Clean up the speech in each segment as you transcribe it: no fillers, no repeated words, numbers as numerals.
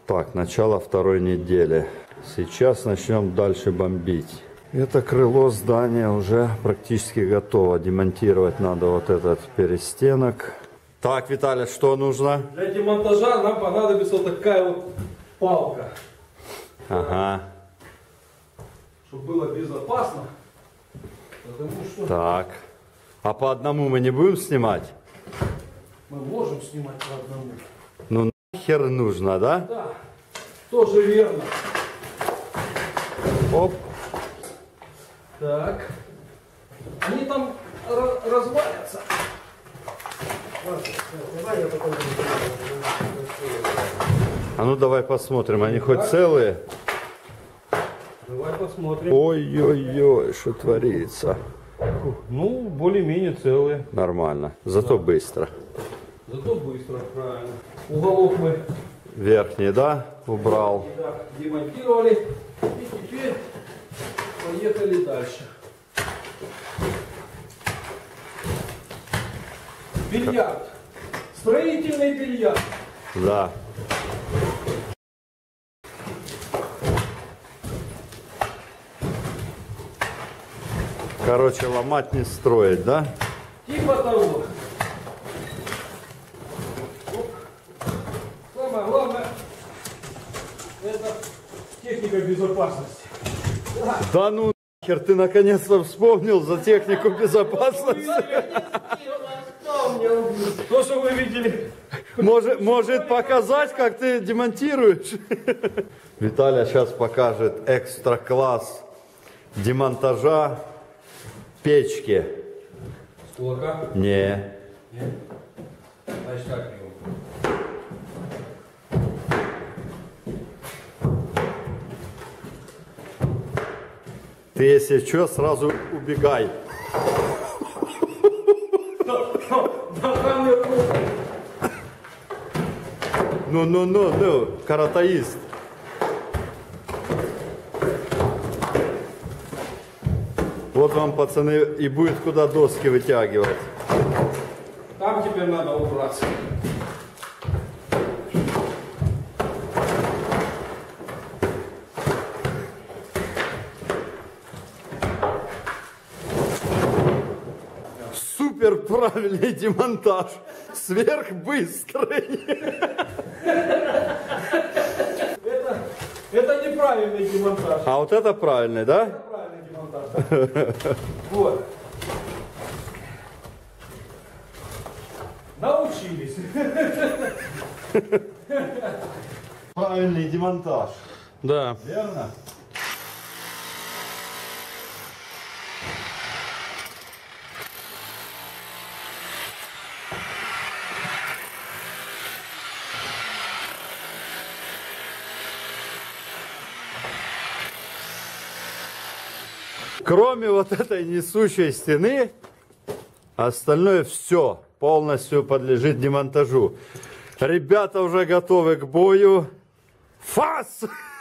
Так, начало второй недели. Сейчас начнем дальше бомбить. Это крыло здания уже практически готово. Демонтировать надо вот этот перестенок. Так, Виталий, что нужно? Для демонтажа нам понадобится вот такая вот палка. Ага. Чтобы было безопасно. Потому что Так. А по одному мы не будем снимать? мы можем снимать по одному. Ну нахер нужно, да? Да, тоже верно. Оп. Так. Они там развалятся. А ну давай посмотрим, они хоть целые? Давай посмотрим. Ой-ой-ой, что творится. Ну, более-менее целые. Нормально, зато быстро. Зато быстро, правильно. Уголок мы Верхний, да, убрал. демонтировали. И теперь поехали дальше. Бильярд. Строительный бильярд. Да. Короче, ломать не строить, да? Типа того. Самое главное, это техника безопасности. Да ну нахер, ты наконец-то вспомнил за технику безопасности. То, что вы видели. Может показать, как ты демонтируешь? Виталий сейчас покажет экстра-класс демонтажа печки. С кулака? Не. Нет. Значит так его. Ты если что, сразу убегай. Ну, каратаист. Вот вам, пацаны, и будет куда доски вытягивать. Там теперь надо убраться. Супер правильный демонтаж. Сверхбыстрый. Это неправильный демонтаж. А вот это правильный, да? Это правильный демонтаж. Вот. Научились. Правильный демонтаж. Да. Верно? Кроме вот этой несущей стены, остальное все полностью подлежит демонтажу. Ребята уже готовы к бою. Фас!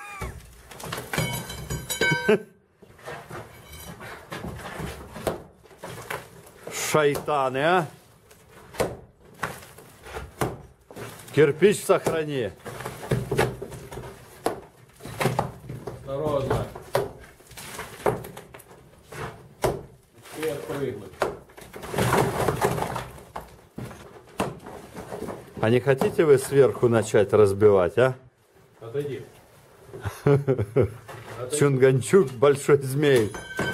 Шайтаны, а? Кирпич сохрани. Осторожно. И отпрыгнуть. А не хотите вы сверху начать разбивать, а? Отойди. Чунганчук, большой змей.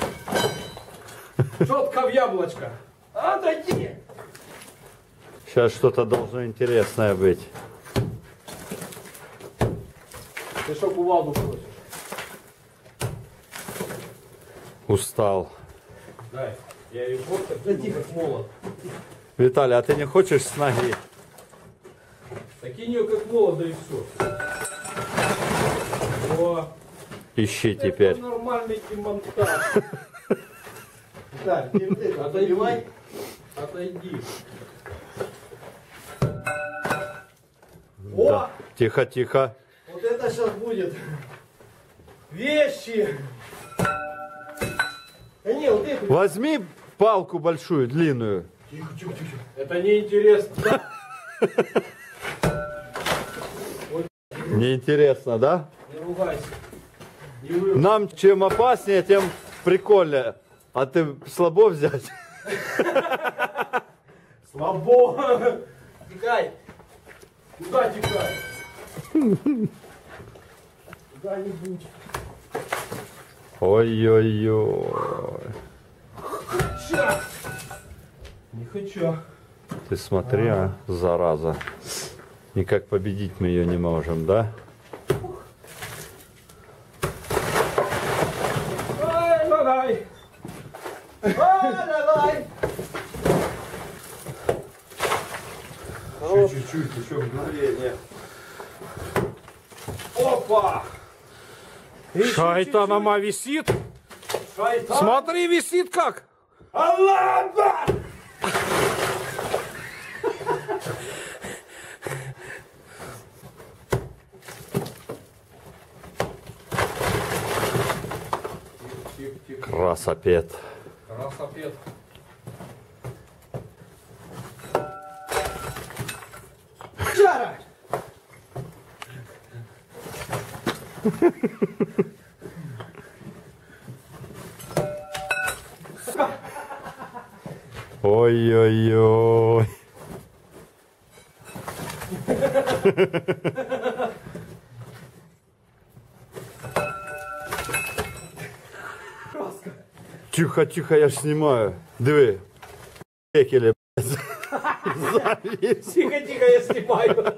Четко в яблочко. Отойди. Сейчас что-то должно интересное быть. Ты что кувалду просишь? Устал. Дай. Я ее вот так. Да тихо, молот. Виталий, а ты не хочешь с ноги? Так кинь ее как молот, да и все. О, Ищи теперь. это нормальный демонтаж. Так, теперь Отойди. Отойди. Да. Тихо, тихо. вот это сейчас будет. Вещи. Да не, вот это. Возьми палку большую, длинную. Тихо, тихо, тихо. Это неинтересно. Неинтересно, да? Не ругайся. Нам чем опаснее, тем прикольнее. А ты слабо взять? Слабо. Тикай. Куда тикай? Куда-нибудь. Ой-ой-ой. Ща. Не хочу. Ты смотри, а, зараза. Никак победить мы ее не можем, да? Ай, давай. Давай! Чуть-чуть, еще мгновение. Опа! Шайтанама висит. Шайтан! Смотри, висит как. Аллах! Красопед. Красопед. Жара! Ой-ой-ой. Тихо, тихо, я ж снимаю. Диви. Пекеле, блядь. Завис. Тихо, тихо, я снимаю.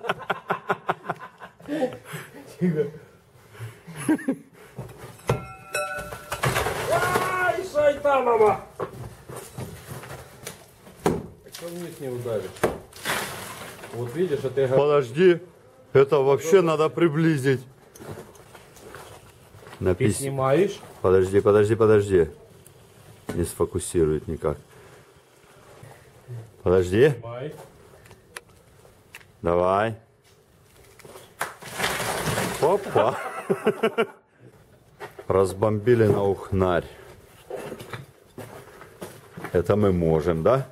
Тихо. Ай, Шайтанова! Так что вниз не ударишь. Вот видишь, это я говорю. Подожди. Это вообще надо приблизить. Ты Напись. снимаешь. Подожди, подожди, подожди. Не сфокусирует никак. Подожди. Снимай. Давай. Опа. Разбомбили на ухнарь. Это мы можем, да?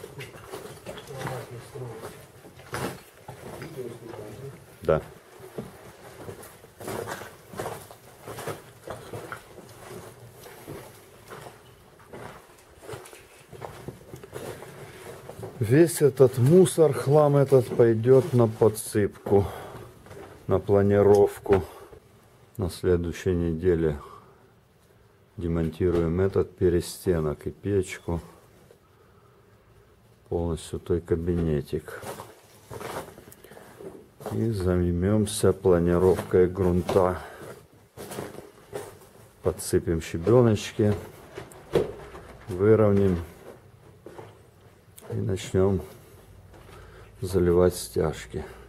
Да. Весь этот мусор, хлам этот пойдет на подсыпку, на планировку. На следующей неделе демонтируем этот перестенок и печку. Полностью той кабинетик. И займемся планировкой грунта. Подсыпем щебеночки, выровняем и начнем заливать стяжки.